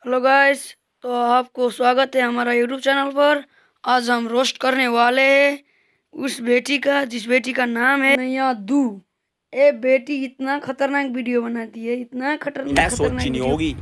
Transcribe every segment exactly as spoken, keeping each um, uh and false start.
Hello guys, तो आपको स्वागत है हमारा यूट्यूब चैनल पर। आज हम रोस्ट करने वाले हैं उस बेटी का जिस बेटी का नाम है नैया दू। ए बेटी इतना खतरनाक वीडियो बनाती है, इतना खतरनाक खतरनाक वीडियो होगी।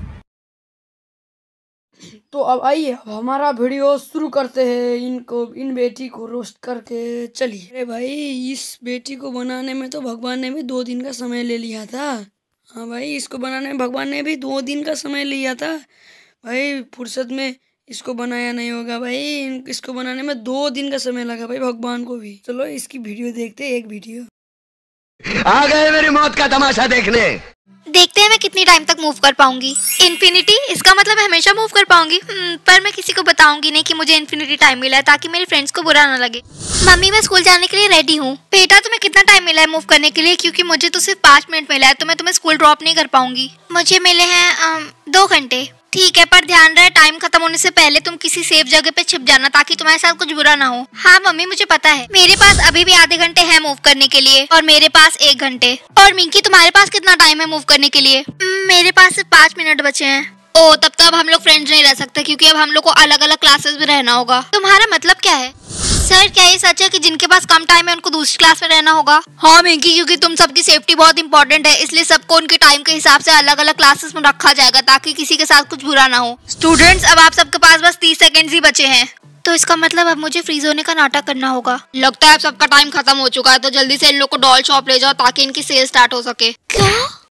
तो अब आइए अब हमारा वीडियो शुरू करते हैं। इनको इन बेटी को रोस्ट करके चलिए। अरे भाई, इस बेटी को बनाने में तो भगवान ने भी दो दिन का समय ले लिया था। हाँ भाई, इसको बनाने में भगवान ने भी दो दिन का समय लिया था भाई। फुर्सत में इसको बनाया नहीं होगा भाई। इसको बनाने में दो दिन का समय लगा भाई भगवान को भी। चलो इसकी वीडियो देखते हैं, एक वीडियो। आ गए मेरी मौत का तमाशा देखने। देखते हैं मैं कितनी टाइम तक मूव कर पाऊंगी। इन्फिनिटी, इसका मतलब मैं हमेशा मूव कर पाऊंगी। पर मैं किसी को बताऊंगी नहीं कि मुझे इन्फिनिटी टाइम मिला है, ताकि मेरे फ्रेंड्स को बुरा ना लगे। मम्मी, मैं स्कूल जाने के लिए रेडी हूँ। बेटा, तुम्हें कितना टाइम मिला है मूव करने के लिए? क्योंकि मुझे तो सिर्फ पाँच मिनट मिला है, तो मैं तुम्हें स्कूल ड्रॉप नहीं कर पाऊंगी। मुझे मिले हैं दो घंटे। ठीक है, पर ध्यान रहे टाइम खत्म होने से पहले तुम किसी सेफ जगह पे छिप जाना, ताकि तुम्हारे साथ कुछ बुरा ना हो। हाँ मम्मी, मुझे पता है। मेरे पास अभी भी आधे घंटे हैं मूव करने के लिए, और मेरे पास एक घंटे। और मिंकी, तुम्हारे पास कितना टाइम है मूव करने के लिए? मेरे पास सिर्फ पाँच मिनट बचे हैं। ओ, तब तो अब हम लोग फ्रेंड्स नहीं रह सकते, क्योंकि अब हम लोग को अलग अलग क्लासेस में रहना होगा। तुम्हारा मतलब क्या है? सर, क्या ये सच है कि जिनके पास कम टाइम है उनको दूसरी क्लास में रहना होगा? हाँ मिंकी, क्योंकि तुम सबकी सेफ्टी बहुत इंपॉर्टेंट है, इसलिए सबको उनके टाइम के हिसाब से अलग अलग क्लासेस में रखा जाएगा, ताकि किसी के साथ कुछ बुरा ना हो। स्टूडेंट्स, अब आप सबके पास बस तीस सेकेंड ही बचे हैं। तो इसका मतलब अब मुझे फ्रीज होने का नाटक करना होगा। लगता है अब सबका टाइम खत्म हो चुका है, तो जल्दी से इन लोग को डॉल शॉप ले जाओ, ताकि इनकी सेल स्टार्ट हो सके। क्या?